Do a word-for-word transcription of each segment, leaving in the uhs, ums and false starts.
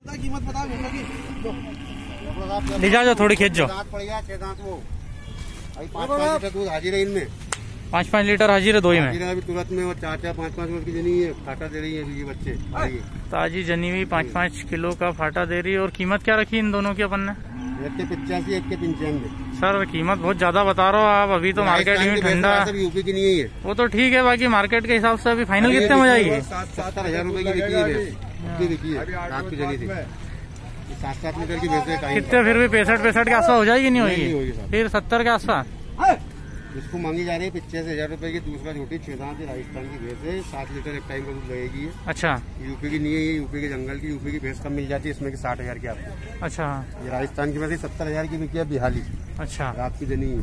कीमत बता ले जाओ, थोड़ी खींच जाओ। दांत पड़ गया, छह दांत वो अभी पाँच पाँच लीटर दूध हाजिर है इनमें। पाँच पाँच लीटर हाजिर है दो ही में। अभी तुरंत में, और चार चार पाँच पाँच की जनी है, फाटा दे रही है अभी ये बच्चे। ताजी जनी हुई पाँच पाँच किलो का फाटा दे रही है। और कीमत क्या रखी इन दोनों की अपन ने? एक के पिचासी, एक के पंचानवे। सर कीमत बहुत ज्यादा बता रहे हो आप। अभी तो मार्केट में ठंडा, यूपी की नहीं है वो तो ठीक है, बाकी मार्केट के हिसाब से अभी फाइनल कितने में जाएगी? सत्तर हजार रूपए की बिकी है, बिकी है रात की जनी थी। सात सात लीटर की भैंस है। कितने फिर भी पैंसठ पैंसठ के आसपास हो जाएगी? नहीं होगी, फिर सत्तर के आसपास। इसको मांगी जा रही है पचासी हजार रूपए की। दूसरा छोटी छह दांत राजस्थान की भैंस है, सात लीटर एक टाइम का दूध लगेगी। अच्छा, यूपी की नहीं है ये, यूपी के जंगल की। यूपी की भैंस कम मिल जाती है इसमें की साठ हजार की आपको। अच्छा, ये राजस्थान की वैसे सत्तर हजार की बिकी है बिहाली। अच्छा, रात की जनी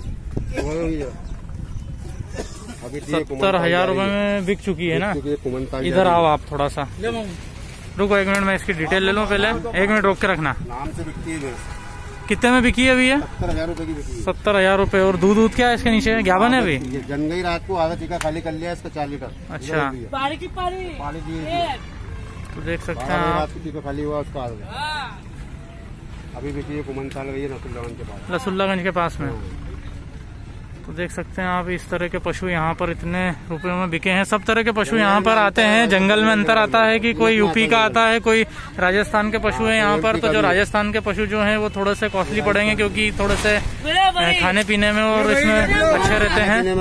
अभी सत्तर हजार रूपए में बिक चुकी है ना। इधर आओ आप थोड़ा सा, रुको एक मिनट, मैं इसकी डिटेल ले लूँ पहले। एक मिनट रोक के रखना। नाम से बिकती है भैंस। कितने में बिकी है अभी ये? सत्तर हजार रूपए की बिकी है। सत्तर हजार रूपए। और दूध दूध क्या है इसके नीचे? ग्यावन है अभी? जन गई रात को, आधा टीका खाली कर लिया इसका चार लीटर। अच्छा, पानी की पानी पानी दिए तो देख सकते हैं आप। रात को टीका खाली हुआ उसका अभी बिकी है कुमन साल गई है रसुल्लागंज के पास। रसुल्लागंज के पास में। तो देख सकते हैं आप, इस तरह के पशु यहाँ पर इतने रुपयों में बिके हैं। सब तरह के पशु यहाँ पर आते हैं। जंगल में अंतर आता है कि कोई यूपी का आता है, कोई राजस्थान के पशु है यहाँ पर। तो जो राजस्थान के पशु जो हैं वो थोड़े से कॉस्टली पड़ेंगे, क्योंकि थोड़े से खाने पीने में और इसमें अच्छे रहते हैं।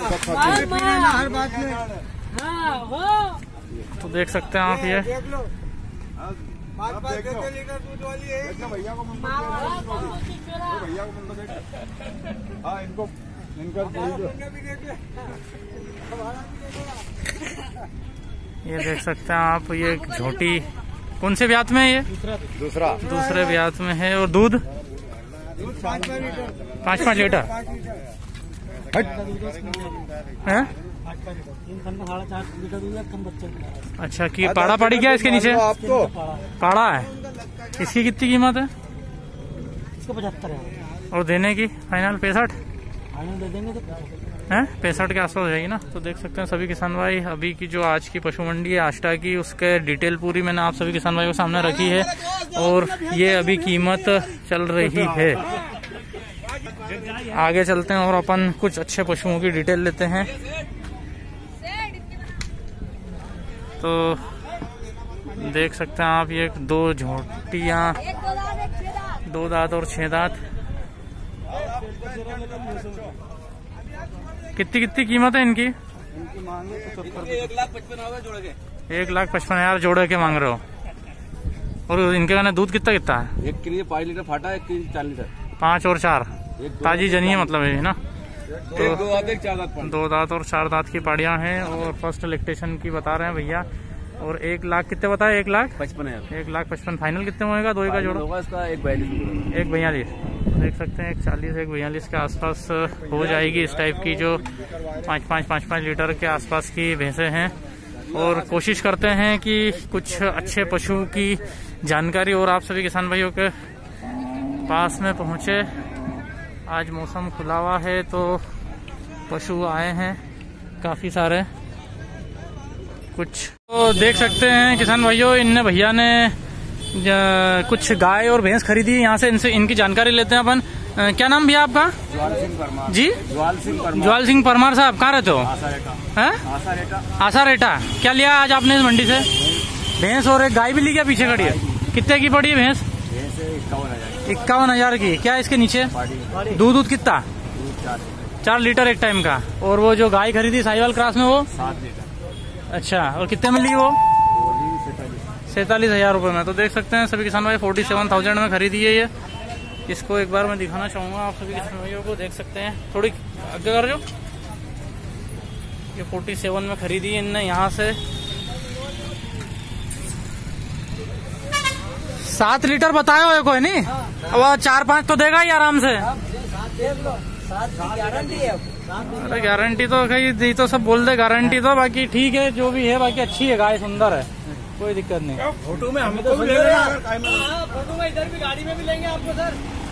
तो देख सकते हैं आप ये ये देख सकते हैं आप। ये झोटी कौन से ब्यात में है? ये दूसरा दूसरे ब्यात में है। और दूध पाँच पाँच लीटर है। अच्छा, कि पाड़ा पाड़ी क्या है इसके नीचे? आपको पाड़ा है। इसकी कितनी कीमत है? इसको पचहत्तर है। और देने की फाइनल पैंसठ दे देंगे तो है, पैंसठ के आसपास हो जाएगी ना। तो देख सकते हैं सभी किसान भाई, अभी की जो आज की पशु मंडी है आष्टा की, उसके डिटेल पूरी मैंने आप सभी किसान भाई को सामने रखी है। और ये अभी कीमत चल रही है। आगे चलते हैं और अपन कुछ अच्छे पशुओं की डिटेल लेते हैं। तो देख सकते हैं आप, ये दो झोटियां, दो दांत और छह दांत। कितनी कितनी कीमत है इनकी? एक लाख पचपन हजार जोड़े के। एक लाख पचपन हजार जोड़े के मांग रहे हो। और इनके कहने दूध कितना कितना है? एक के लिए पाँच लीटर फाटा, एक के लिए चार लीटर। पाँच और चार ताजी जनी है मतलब है ना। तो दो दांत एक चार दांत दो दांत और चार दांत की पाड़ियां हैं। और फर्स्ट इलेक्ट्रेशन की बता रहे हैं भैया। और एक लाख कितने बताए? एक लाख पचपन हजार। एक लाख पचपन फाइनल कितने में होगा? दो का जोड़ा होगा इसका एक बयालीस। एक बयालीस। देख सकते हैं एक चालीस एक बयालीस के आसपास हो जाएगी। इस टाइप की जो पाँच पाँच पाँच पाँच लीटर के आसपास की भैंसें हैं। और कोशिश करते हैं कि कुछ अच्छे पशु की जानकारी और आप सभी किसान भाइयों के पास में पहुंचे। आज मौसम खुला हुआ है तो पशु आए हैं काफी सारे कुछ। तो देख सकते हैं किसान भाइयों, इनने भैया ने कुछ गाय और भैंस खरीदी यहाँ से। इनसे इनकी जानकारी लेते हैं अपन। आ, क्या नाम भैया आपका? ज्वाल सिंह परमार। जी, ज्वाल सिंह परमार। ज्वाल सिंह परमार साहब, कहाँ रहते हो? हैं? आशा रेटा। क्या लिया आज आपने इस मंडी से? भैंस और एक गाय भी ली क्या? पीछे खड़ी है। कितने की पड़ी है भैंस? इक्यावन हजार। इक्यावन हजार की। क्या इसके नीचे दूध दूध कितना? चार लीटर एक टाइम का। और वो जो गाय खरीदी साहिवाल क्रॉस में वो सात लीटर। अच्छा, और कितने में ली वो? सैतालीस हजार रूपये में। तो देख सकते हैं सभी किसान भाई, फोर्टी सेवन थाउजेंड में खरीदी है ये। इसको एक बार मैं दिखाना चाहूंगा आप सभी किसान भाइयों को। देख सकते हैं, थोड़ी आगे कर जो। ये फोर्टी सेवन में खरीदी है इनने यहाँ से। सात लीटर बताया हो कोई नहीं? अब चार पाँच तो देगा ही आराम से। अरे गारंटी तो कहीं तो सब बोल दे गारंटी तो, बाकी ठीक है जो भी है। बाकी अच्छी है गाय, सुंदर है, कोई दिक्कत नहीं। फोटो में हमको भी ले लेना। फोटो में इधर भी गाड़ी में भी लेंगे आपको सर।